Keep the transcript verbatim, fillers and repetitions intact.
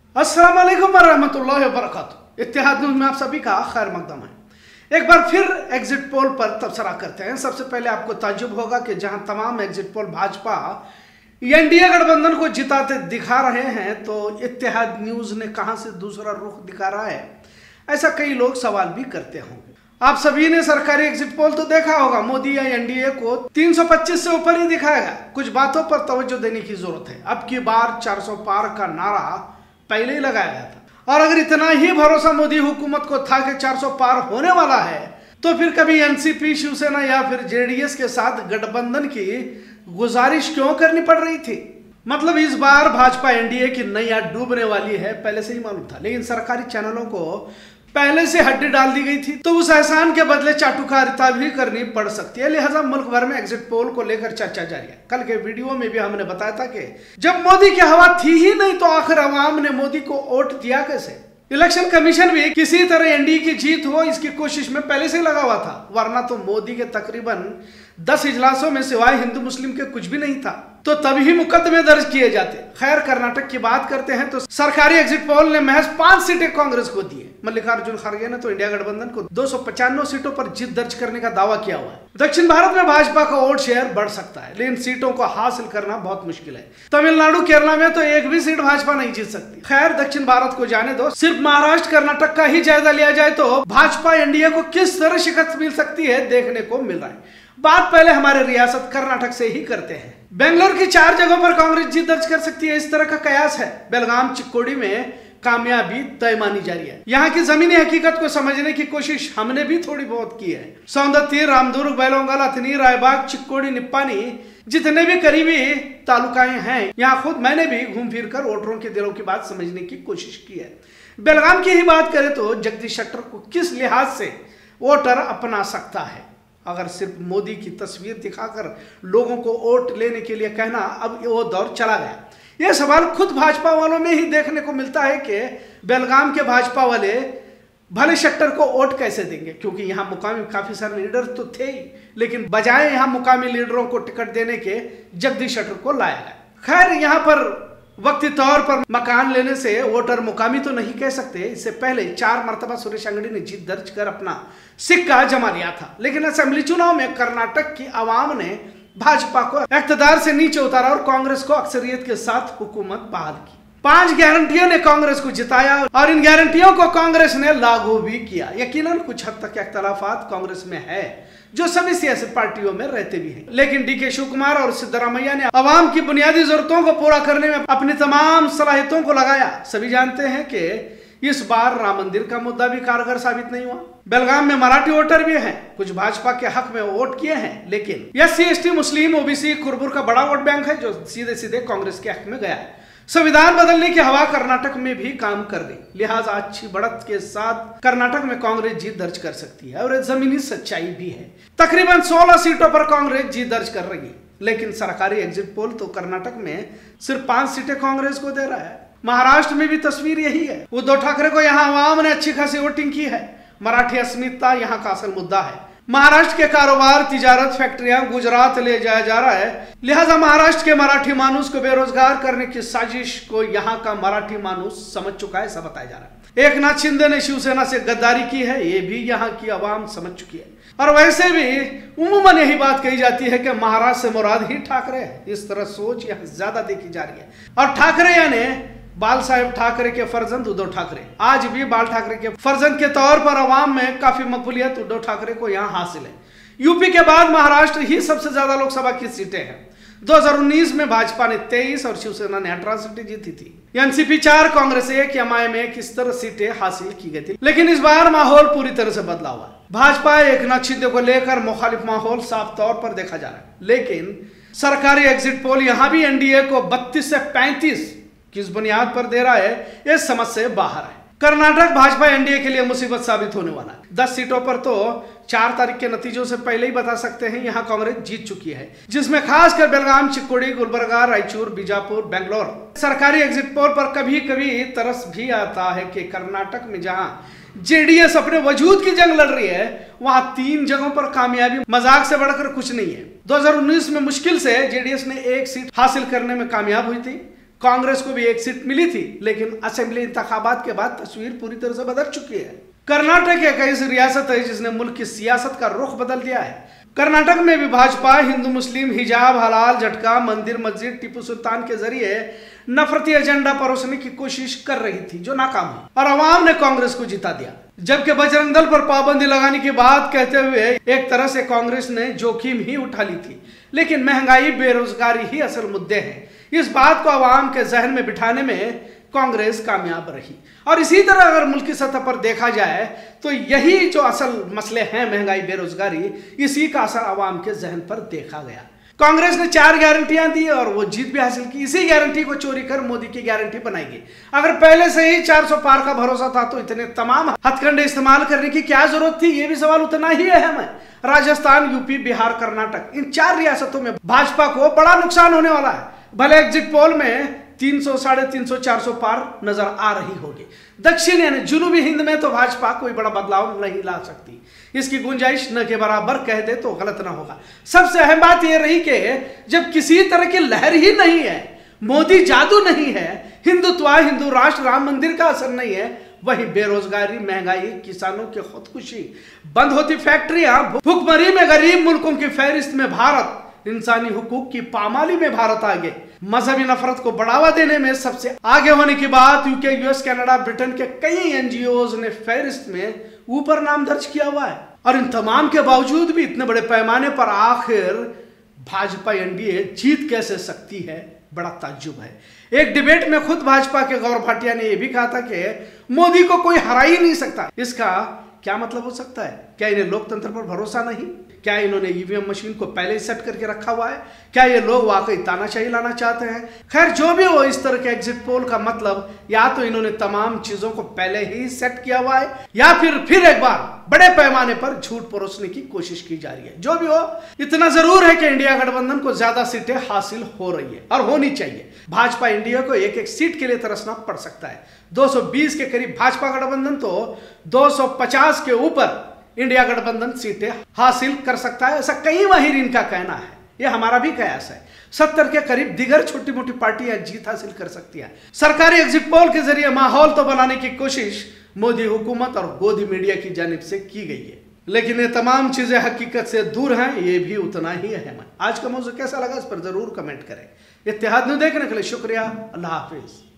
अस्सलाम वालेकुम वरहमतुल्लाहि वबरकातुहू। इत्तेहाद न्यूज़ में आप सभी का खैर मकदम है। एक बार फिर एग्जिट पोल पर तबसरा करते हैं। सबसे पहले आपको ताज्जुब होगा कि जहां तमाम एग्जिट पोल भाजपा एनडीए गठबंधन को जिताते दिखा रहे हैं, तो इत्तेहाद न्यूज़ ने कहां से दूसरा रुख दिखा रहा है, ऐसा कई लोग सवाल भी करते होंगे। आप सभी ने सरकारी एग्जिट पोल तो देखा होगा। मोदी या एनडीए को तीन सौ पच्चीस से ऊपर ही दिखाएगा। कुछ बातों पर तवज्जो देने की जरूरत है। अब की बार चार सौ पार का नारा पहले ही लगाया गया था, और अगर इतना ही भरोसा मोदी हुकूमत को था कि चार सौ पार होने वाला है, तो फिर कभी एनसीपी, शिवसेना या फिर जेडीएस के साथ गठबंधन की गुजारिश क्यों करनी पड़ रही थी। मतलब इस बार भाजपा एनडीए की नैया डूबने वाली है, पहले से ही मालूम था, लेकिन सरकारी चैनलों को पहले से हड्डी डाल दी गई थी, तो उस एहसान के बदले चाटुकारिता भी करनी पड़ सकती है। लिहाजा मुल्क भर में एग्जिट पोल को लेकर चर्चा जारी है। कल के वीडियो में भी हमने बताया था कि जब मोदी की हवा थी ही नहीं, तो आखिर अवाम ने मोदी को वोट दिया कैसे। इलेक्शन कमीशन भी किसी तरह एनडीए की जीत हो, इसकी कोशिश में पहले से ही लगा हुआ था, वरना तो मोदी के तकरीबन दस इजलासों में सिवाय हिंदू मुस्लिम के कुछ भी नहीं था, तो तभी मुकदमे दर्ज किए जाते। खैर, कर्नाटक की बात करते हैं तो सरकारी एग्जिट पोल ने महज पांच सीटें कांग्रेस को दी है। मल्लिकार्जुन खड़गे ने तो इंडिया गठबंधन को दो सौ पचानवे सीटों पर जीत दर्ज करने का दावा किया हुआ है। दक्षिण भारत में भाजपा का वोट शेयर बढ़ सकता है, लेकिन सीटों को हासिल करना बहुत मुश्किल है। तमिलनाडु, केरला में तो एक भी सीट भाजपा नहीं जीत सकती। खैर, दक्षिण भारत को जाने दो, सिर्फ महाराष्ट्र, कर्नाटक का ही जायजा लिया जाए तो भाजपा एनडीए को किस तरह शिकस्त मिल सकती है देखने को मिल रहा है। बात पहले हमारे रियासत कर्नाटक से ही करते हैं। बेंगलोर की चार जगहों पर कांग्रेस जीत दर्ज कर सकती है, इस तरह का कयास है। बेलगाम, चिक्कोडी में कामयाबी तय मानी जा रही है। यहाँ की जमीनी हकीकत को समझने की कोशिश हमने भी थोड़ी बहुत की है। सौंदत्ती, रामदुर्ग, बेलोंगल, अथनी, रायबाग, चिक्कोडी, निप्पानी, जितने भी करीबी तालुकाएं हैं, यहाँ खुद मैंने भी घूम फिर कर वोटरों के दिलों की बात समझने की कोशिश की है। बेलगाम की ही बात करें तो जगदीश शेट्टर को किस लिहाज से वोटर अपना सकता है। अगर सिर्फ मोदी की तस्वीर दिखाकर लोगों को वोट लेने के लिए कहना, अब वो दौर चला गया। यह सवाल खुद भाजपा वालों में ही देखने को मिलता है कि बेलगाम के भाजपा वाले भले शेट्टर को वोट कैसे देंगे, क्योंकि यहाँ मुकामी काफी सारे लीडर तो थे ही, लेकिन बजाय यहाँ मुकामी लीडरों को टिकट देने के जगदीश शेट्टर को लाया गया। खैर, यहाँ पर वक्ती तौर पर मकान लेने से वोटर मुकामी तो नहीं कह सकते। इससे पहले चार मरतबा सुरेश अंगड़ी ने जीत दर्ज कर अपना सिक्का जमा लिया था, लेकिन असेंबली चुनाव में कर्नाटक की आवाम ने भाजपा को इख्तिदार से नीचे उतारा और कांग्रेस को अक्सरियत के साथ हुकूमत बहाल की। पांच गारंटियों ने कांग्रेस को जिताया और इन गारंटियों को कांग्रेस ने लागू भी किया। यकीनन कुछ हद तक इख्तलाफात कांग्रेस में है, जो सभी सियासी पार्टियों में रहते भी हैं, लेकिन डी के शिवकुमार और सिद्धरामैया ने अवाम की बुनियादी जरूरतों को पूरा करने में अपनी तमाम सलाहियतों को लगाया। सभी जानते हैं कि इस बार राम मंदिर का मुद्दा भी कारगर साबित नहीं हुआ। बेलगाम में मराठी वोटर भी हैं, कुछ भाजपा के हक में वोट किए हैं, लेकिन S C S T, Muslim, OBC, कुरबुर का बड़ा वोट बैंक है जो सीधे सीधे कांग्रेस के हक में गया है। संविधान बदलने की हवा कर्नाटक में भी काम कर रही, लिहाजा अच्छी बढ़त के साथ कर्नाटक में कांग्रेस जीत दर्ज कर सकती है, और जमीनी सच्चाई भी है। तकरीबन सोलह सीटों पर कांग्रेस जीत दर्ज कर रही है, लेकिन सरकारी एग्जिट पोल तो कर्नाटक में सिर्फ पांच सीटें कांग्रेस को दे रहा है। महाराष्ट्र में भी तस्वीर यही है। उद्धव ठाकरे को यहाँ आवाम ने अच्छी खासी वोटिंग की है। मराठी अस्मिता यहाँ का असल मुद्दा है। महाराष्ट्र के कारोबार, तिजारत, फैक्ट्रियां गुजरात ले जाया जा रहा है, लिहाजा महाराष्ट्र के मराठी मानूस को बेरोजगार करने की साजिश को यहाँ का मराठी मानूस समझ चुका है, ऐसा बताया जा रहा है। एक नाथ शिंदे ने शिवसेना से गद्दारी की है, ये भी यहाँ की आवाम समझ चुकी है। और वैसे भी उम्मूमन यही बात कही जाती है कि महाराष्ट्र से मुराद ही ठाकरे है। इस तरह सोच यहाँ ज्यादा देखी जा रही है। और ठाकरे यानी बाल साहेब ठाकरे के फर्जंद उद्धव ठाकरे, आज भी बाल ठाकरे के फर्जंद के तौर पर अवाम में काफी मकबूलियत उद्धव ठाकरे को यहाँ हासिल है। यूपी के बाद महाराष्ट्र ही सबसे ज्यादा लोकसभा की सीटें हैं। दो हज़ार उन्नीस में भाजपा ने तेईस और शिवसेना ने अठारह सीटें जीती थी। एनसीपी चार, कांग्रेस एक, एमआईएम एक, इस तरह सीटें हासिल की गई थी। लेकिन इस बार माहौल पूरी तरह से बदला हुआ है। भाजपा एक नाथ शिंदे को लेकर मुखालिफ माहौल साफ तौर पर देखा जा रहा है, लेकिन सरकारी एग्जिट पोल यहाँ भी एनडीए को बत्तीस से पैंतीस किस बुनियाद पर दे रहा है, यह समझ से बाहर है। कर्नाटक भाजपा एनडीए के लिए मुसीबत साबित होने वाला है। दस सीटों पर तो चार तारीख के नतीजों से पहले ही बता सकते हैं यहाँ कांग्रेस जीत चुकी है, जिसमें खासकर बेलगाम, चिक्कोडी, गुलबर्गा, रायचूर, बीजापुर, बेंगलोर। सरकारी एग्जिट पोल पर कभी कभी तरस भी आता है कि कर्नाटक में जहां जेडीएस अपने वजूद की जंग लड़ रही है, वहां तीन जगहों पर कामयाबी मजाक से बढ़कर कुछ नहीं है। दो हज़ार उन्नीस में मुश्किल से जेडीएस ने एक सीट हासिल करने में कामयाब हुई थी। कांग्रेस को भी एक सीट मिली थी, लेकिन असेंबली इंतखाबात के बाद तस्वीर पूरी तरह से बदल चुकी है। कर्नाटक एक ऐसी रियासत है जिसने मुल्क की सियासत का रुख बदल दिया है। कर्नाटक में भी भाजपा हिंदू मुस्लिम, हिजाब, हलाल, झटका, मंदिर, मस्जिद, टीपू सुल्तान के जरिए नफरती एजेंडा परोसने की कोशिश कर रही थी, जो नाकाम हुई और अवाम ने कांग्रेस को जिता दिया। जबकि बजरंग दल पर पाबंदी लगाने की बात कहते हुए एक तरह से कांग्रेस ने जोखिम ही उठा ली थी, लेकिन महंगाई, बेरोजगारी ही असल मुद्दे हैं। इस बात को अवाम के जहन में बिठाने में कांग्रेस कामयाब रही। और इसी तरह अगर मुल्क की सतह पर देखा जाए तो यही जो असल मसले हैं, महंगाई, बेरोजगारी, इसी का असर अवाम के जहन पर देखा गया। कांग्रेस ने चार गारंटियां दी और वो जीत भी हासिल की। इसी गारंटी को चोरी कर मोदी की गारंटी बनाएगी। अगर पहले से ही चार सौ पार का भरोसा था तो इतने तमाम हथकंडे इस्तेमाल करने की क्या जरूरत थी, ये भी सवाल उतना ही अहम है। राजस्थान, यूपी, बिहार, कर्नाटक, इन चार रियासतों में भाजपा को बड़ा नुकसान होने वाला है। भले एग्जिट पोल में तीन सौ, साढ़े तीन सौ, चार सौ पार नजर आ रही होगी। दक्षिण यानी जुनूबी हिंद में तो भाजपा कोई बड़ा बदलाव नहीं ला सकती। इसकी गुंजाइश न के बराबर कह दे तो गलत ना होगा। सबसे अहम बात यह रही कि जब किसी तरह की लहर ही नहीं है, मोदी जादू नहीं है, हिंदुत्व, हिंदू राष्ट्र, राम मंदिर का असर नहीं है, वही बेरोजगारी, महंगाई, किसानों की खुदकुशी, बंद होती फैक्ट्रियां, भुखमरी में गरीब मुल्कों की फहरिस्त में भारत, इंसानी हुकूक की पामाली में भारत आगे, मजहबी नफरत को बढ़ावा देने में सबसे आगे होने की बात यूके, यूएस, कनाडा, ब्रिटेन के कई एनजीओज ने फहरिस्त में ऊपर नाम दर्ज किया हुआ है। और इन तमाम के बावजूद भी इतने बड़े पैमाने पर आखिर भाजपा एनडीए जीत कैसे सकती है, बड़ा ताज्जुब है। एक डिबेट में खुद भाजपा के गौरव भाटिया ने यह भी कहा था कि मोदी को कोई हरा ही नहीं सकता। इसका क्या मतलब हो सकता है? क्या इन्हें लोकतंत्र पर भरोसा नहीं? क्या इन्होंने ईवीएम मशीन को पहले ही सेट करके रखा हुआ है? क्या ये लोग वाकई तानाशाही लाना चाहते हैं? खैर, जो भी हो, इस तरह के एग्जिट पोल का मतलब या तो इन्होंने तमाम चीजों को पहले ही सेट किया हुआ है या फिर फिर एक बार बड़े पैमाने पर झूठ परोसने की कोशिश की जा रही है। जो भी हो, इतना जरूर है कि इंडिया गठबंधन को ज्यादा सीटें हासिल हो रही है और होनी चाहिए। भाजपा इंडिया को एक एक सीट के लिए तरसना पड़ सकता है। दो सौ बीस के करीब भाजपा गठबंधन तो दो सौ पचास के ऊपर इंडिया गठबंधन सीटें हासिल कर सकता है, ऐसा कई माहिरीन का कहना है। यह हमारा भी कयास है। सत्तर के करीब दिगर छोटी मोटी पार्टियां जीत हासिल कर सकती है। सरकारी एग्जिट पोल के जरिए माहौल तो बनाने की कोशिश मोदी हुकूमत और गोदी मीडिया की जानिब से की गई है, लेकिन ये तमाम चीजें हकीकत से दूर हैं, ये भी उतना ही अहम है। आज का मौजू कैसा लगा, इस पर जरूर कमेंट करें। इत्तेहाद न्यूज़ देखने के लिए शुक्रिया। अल्लाह हाफिज।